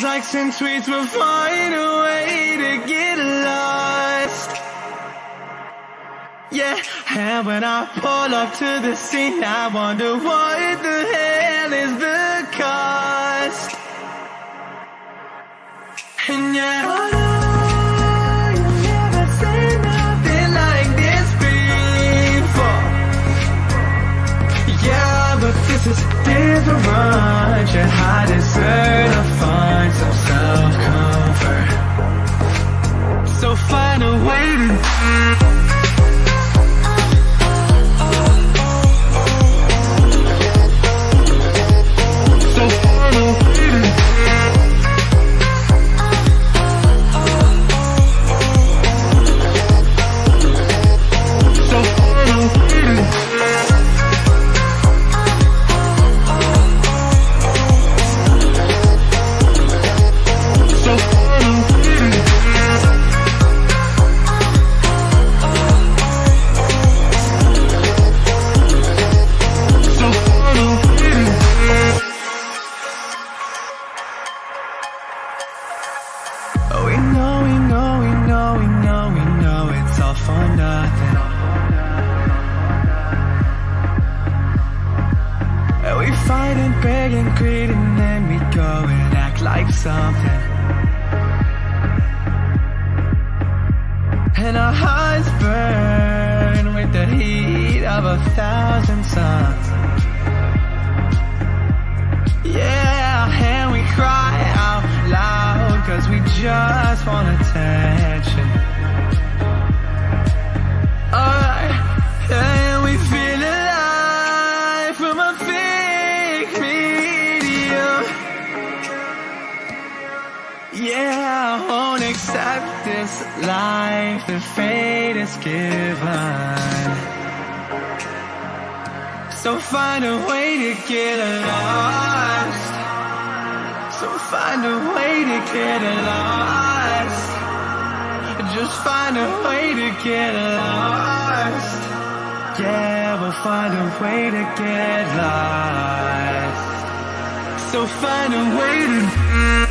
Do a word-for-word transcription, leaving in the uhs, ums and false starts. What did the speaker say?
likes and tweets will find a way to get lost. Yeah, and when I pull up to the scene, I wonder what the hell is the cost. And yeah, I know you've never seen nothing like this before. Yeah, but this is different. Yeah, I deserve to find some self-comfort. So find a way to something, and our hearts burn with the heat of a thousand suns. Yeah, and we cry out loud cause we just want attention. Alright, and we feel alive from a fake medium. Yeah, I won't accept this life that fate is given. So find a way to get lost. So find a way to get lost. Just find a way to get lost. Yeah, we'll find a way to get lost. So find a way to